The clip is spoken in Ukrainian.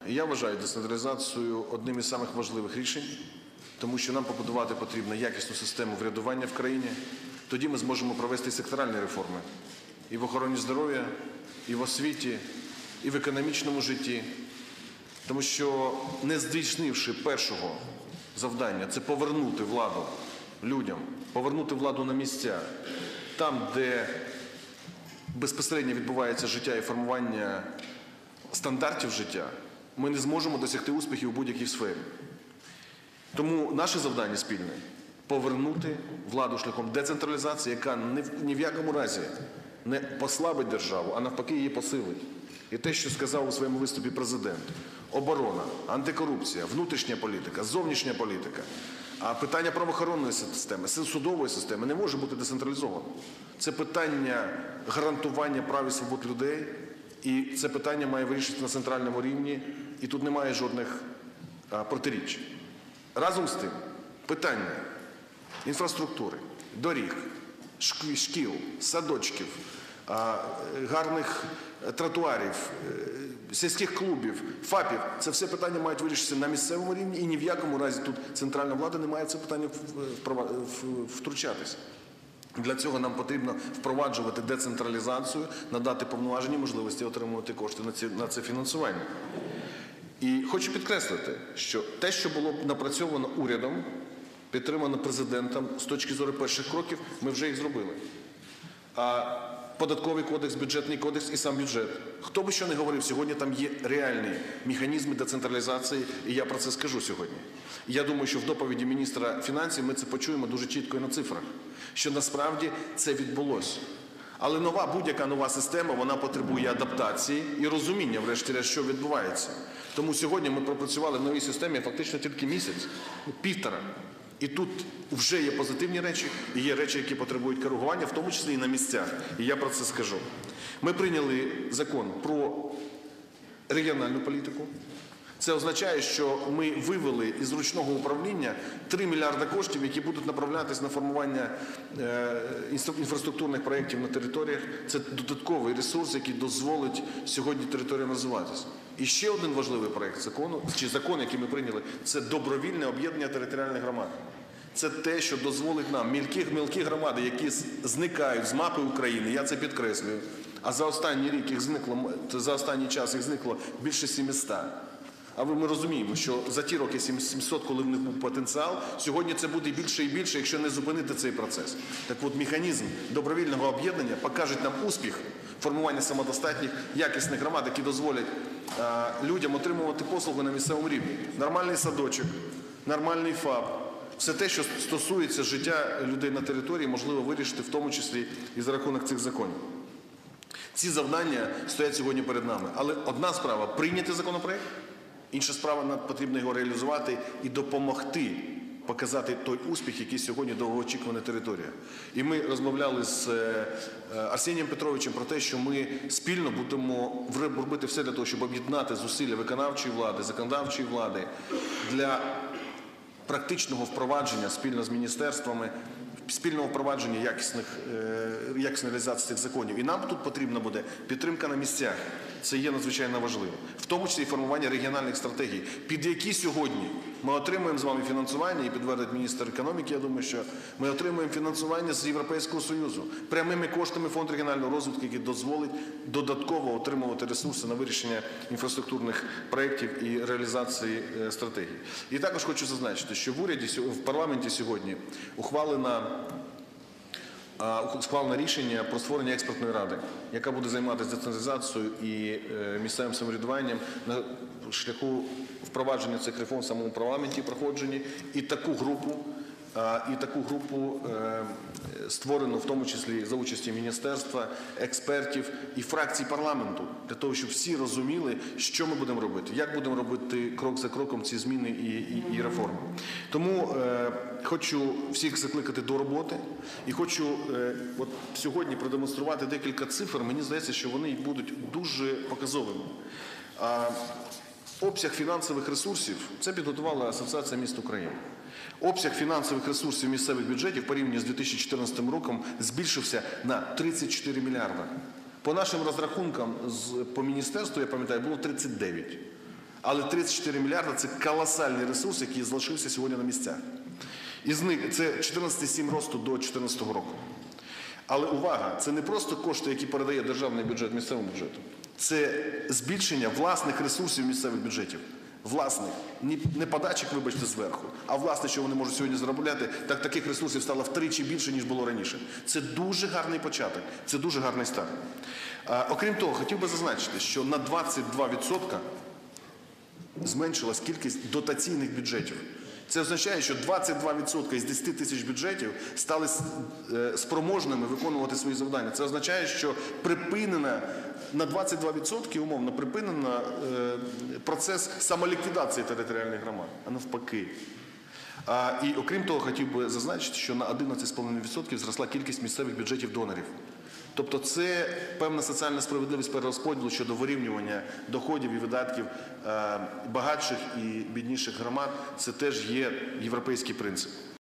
Я вважаю децентралізацію одним із самих важливих рішень, тому що нам побудувати потрібно якісну систему врядування в країні. Тоді ми зможемо провести секторальні реформи і в охороні здоров'я, і в освіті, і в економічному житті. Тому що, не здійснивши першого завдання, це повернути владу людям, повернути владу на місця, там, де безпосередньо відбувається життя і формування стандартів життя, ми не зможемо досягти успіхів у будь-якій сфері. Тому наше завдання спільне – повернути владу шляхом децентралізації, яка ні в якому разі не послабить державу, а навпаки її посилить. І те, що сказав у своєму виступі президент – оборона, антикорупція, внутрішня політика, зовнішня політика, а питання правоохоронної системи, судової системи не може бути децентралізовано. Це питання гарантування прав і свобод людей, і це питання має вирішитися на центральному рівні, і тут немає жодних протиріч. Разом з тим, питання інфраструктури, доріг, шкіл, садочків, гарних тротуарів, сільських клубів, ФАПів – це все питання мають вирішитися на місцевому рівні, і ні в якому разі тут центральна влада не має в це питання втручатися. Для цього нам потрібно впроваджувати децентралізацію, надати повноважені можливості отримувати кошти на це фінансування. І хочу підкреслити, що те, що було напрацьовано урядом, підтримано президентом з точки зору перших кроків, ми вже їх зробили. Податковий кодекс, бюджетний кодекс і сам бюджет. Хто би що не говорив, сьогодні там є реальні механізми децентралізації, і я про це скажу сьогодні. Я думаю, що в доповіді міністра фінансів ми це почуємо дуже чітко і на цифрах, що насправді це відбулося. Але будь-яка нова система, вона потребує адаптації і розуміння, врешті-решт, що відбувається. Тому сьогодні ми пропрацювали в новій системі фактично тільки місяць, півтора. І тут вже є позитивні речі, і є речі, які потребують коригування, в тому числі і на місцях. І я про це скажу. Ми прийняли закон про регіональну політику. Це означає, що ми вивели із ручного управління 3 мільярди коштів, які будуть направлятися на формування інфраструктурних проєктів на територіях. Це додатковий ресурс, який дозволить сьогодні територіям розвиватися. І ще один важливий проєкт закону, чи закон, який ми прийняли, це добровільне об'єднання територіальних громад. Це те, що дозволить нам мілкі громади, які зникають з мапи України, я це підкреслюю, а за останній час їх зникло більше 700. А ми розуміємо, що за ті роки 700, коли в них був потенціал, сьогодні це буде більше і більше, якщо не зупинити цей процес. Так от, механізм добровільного об'єднання покаже нам успіх формування самодостатніх, якісних громад, які дозволять людям отримувати послуги на місцевому рівні. Нормальний садочок, нормальний ФАП. Все те, що стосується життя людей на території, можливо вирішити в тому числі і за рахунок цих законів. Ці завдання стоять сьогодні перед нами. Але одна справа – прийняти законопроект, інша справа – нам потрібно його реалізувати і допомогти показати той успіх, який сьогодні довгоочікувана територія. І ми розмовляли з Арсенієм Петровичем про те, що ми спільно будемо робити все для того, щоб об'єднати зусилля виконавчої влади, законодавчої влади для практичного впровадження спільно з міністерствами, спільного впровадження якісної реалізації цих законів. І нам тут потрібна буде підтримка на місцях. Це є надзвичайно важливо. В тому числі і формування регіональних стратегій, під які сьогодні ми отримуємо з вами фінансування, і підтвердить міністр економіки, я думаю, що ми отримуємо фінансування з Європейського Союзу, прямими коштами Фонд регіонального розвитку, який дозволить додатково отримувати ресурси на вирішення інфраструктурних проєктів і реалізації стратегій. І також хочу зазначити, що в парламенті сьогодні ухвалено рішення про створення експертної ради, яка буде займатися децентралізацією і місцевим самоврядуванням на шляху впровадження цих реформ в самому парламенті проходженні. І таку групу створено в тому числі за участі міністерства, експертів і фракцій парламенту, для того, щоб всі розуміли, що ми будемо робити, як будемо робити крок за кроком ці зміни і реформи. Тому хочу всіх закликати до роботи і хочу сьогодні продемонструвати декілька цифр. Мені здається, що вони будуть дуже показовими. Обсяг фінансових ресурсів – це підготувала Асоціація міст України. Обсяг фінансових ресурсів місцевих бюджетів порівняно з 2014 роком збільшився на 34 мільярда. По нашим розрахункам по міністерству, я пам'ятаю, було 39. Але 34 мільярди – це колосальний ресурс, який залишився сьогодні на місцях. Із них це 14,7 росту до 2014 року. Але увага, це не просто кошти, які передає державний бюджет місцевому бюджету. Це збільшення власних ресурсів місцевих бюджетів. Власних. Не подачок, вибачте, зверху, а власне, що вони можуть сьогодні заробляти, так таких ресурсів стало втричі більше, ніж було раніше. Це дуже гарний початок, це дуже гарний старт. Окрім того, хотів би зазначити, що на 22% зменшилась кількість дотаційних бюджетів. Це означає, що 22% із 10 тисяч бюджетів стали спроможними виконувати свої завдання. Це означає, що припинена на 22% умовно припинена процес самоліквідації територіальних громад, а навпаки. І окрім того, хотів би зазначити, що на 11,5% зросла кількість місцевих бюджетів донорів. Тобто це певна соціальна справедливість перерозподілу щодо вирівнювання доходів і видатків багатших і бідніших громад. Це теж є європейський принцип.